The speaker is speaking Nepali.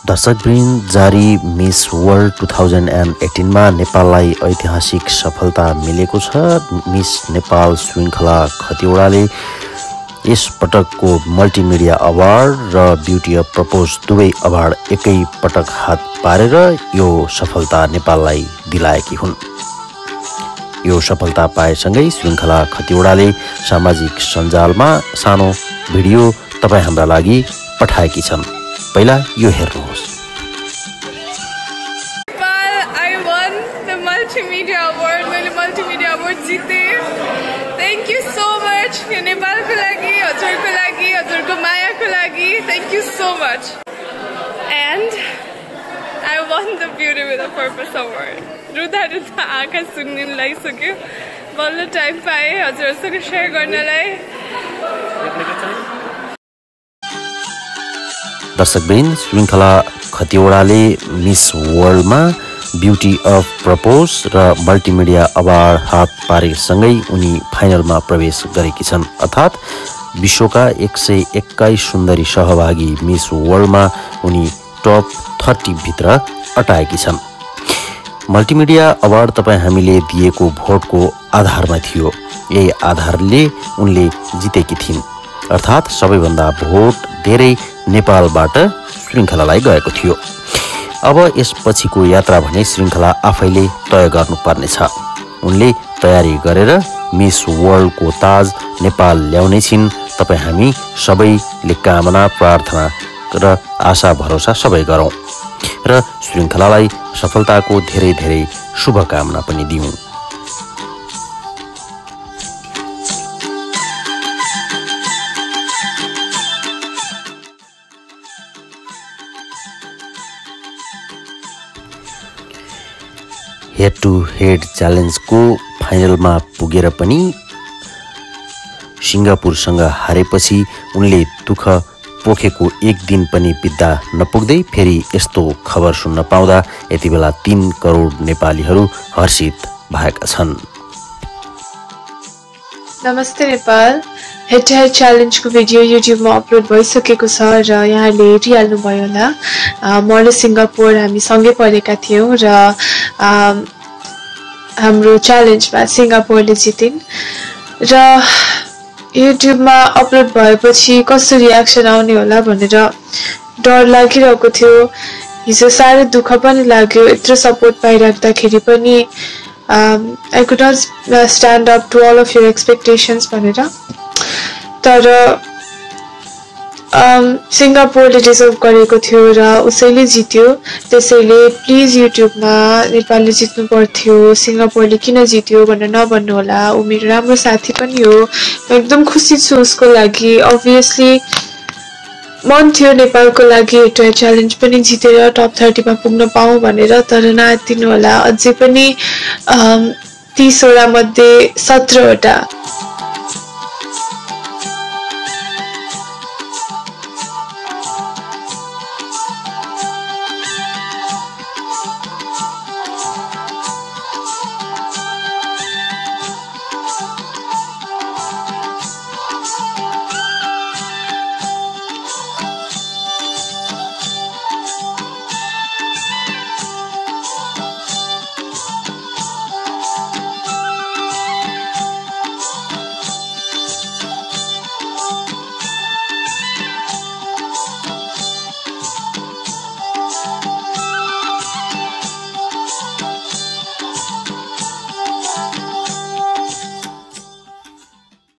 दर्शकवृन्द जारी मिस वर्ल्ड 2018 मा नेपाललाई ऐतिहासिक सफलता मिलेको छ। मिस नेपाल श्रृङ्खला खतिवडाले यस पटकको मल्टिमिडिया अवार्ड र ब्युटी अफ प्रपोज दुवै अवार्ड एकै पटक हात पारेर यो सफलता नेपाललाई दिलाएकी हुन्। यो सफलता पाएसँगै श्रृङ्खला खतिवडाले सामाजिक सञ्जालमा सानो भिडियो तपाईँ हाम्रा लागि पठाएकी छन्। पहिला यो हेर्नुहोस्। I won the multimedia award. मैले multimedia award जिते। Thank you so much. यो नेपालको लागि, हजुरको लागि, हजुरको मायाको लागि, thank you so much. And I won the Beauty with a Purpose award. रुदा रुदा आँखा सुन्निन लागिसक्यो। बल्ल टाइम पाएँ हजुरसँग शेयर गर्नलाई। दर्शकवृन्द श्रृङ्खला खतिवडाले मिस वर्ल्डमा ब्युटी अफ प्रपोज र मल्टिमिडिया अवार्ड हात पारेसँगै उनी फाइनलमा प्रवेश गरेकी छन्। अर्थात् विश्वका 121 सुन्दरी सहभागी मिस वर्ल्डमा उनी टप 30 भित्र अटाएकी छन्। मल्टिमिडिया अवार्ड तपाईँ हामीले दिएको भोटको आधारमा थियो। यही आधारले उनले जितेकी थिइन्। अर्थात् सबैभन्दा भोट धेरै नेपालबाट श्रृङ्खलालाई गएको थियो। अब यसपछिको यात्रा भने श्रृङ्खला आफैले तय गर्नुपर्नेछ। उनले तयारी गरेर मिस वर्ल्डको ताज नेपाल ल्याउने छिन्। तपाईँ हामी सबैले कामना प्रार्थना र आशा भरोसा सबै गरौँ र श्रृङ्खलालाई सफलताको धेरै धेरै शुभकामना पनि दिउँ। हेड टु हेड च्यालेन्जको फाइनलमा पुगेर पनि सिङ्गापुरसँग हारेपछि उनले दुःख पोखेको एक दिन पनि बित्दा नपुग्दै फेरि यस्तो खबर सुन्न पाउँदा यति बेला 3 करोड नेपालीहरू हर्षित भएका छन्। नमस्ते नेपाल। हेड टु हेड च्यालेन्जको भिडियो युट्युबमा अपलोड भइसकेको छ र यहाँले हेरिहाल्नुभयो होला। म र सिङ्गापुर हामी सँगै पढेका थियौँ र हाम्रो च्यालेन्जमा सिङ्गापुरले जितिन् र युट्युबमा अपलोड भएपछि कस्तो रियाक्सन आउने होला भनेर डर लागिरहेको थियो। हिजो साह्रै दुःख पनि लाग्यो यत्रो सपोर्ट पाइराख्दाखेरि पनि। I could not stand up to all of your expectations भनेर। तर सिङ्गापुरले डिजर्भ गरेको थियो र उसैले जित्यो। त्यसैले प्लिज युट्युबमा नेपालले जित्नु पर्थ्यो, सिङ्गापुरले किन जित्यो भनेर नभन्नु होला। ऊ मेरो राम्रो साथी पनि हो। म एकदम खुसी छु उसको लागि। अभियसली मन थियो नेपालको लागि हेड टु हेड च्यालेन्ज पनि जितेर टप 30 मा पुग्न पाऊँ भनेर। तर नआत्तिनु होला। अझै पनि 30 वटा मध्ये 17 वटा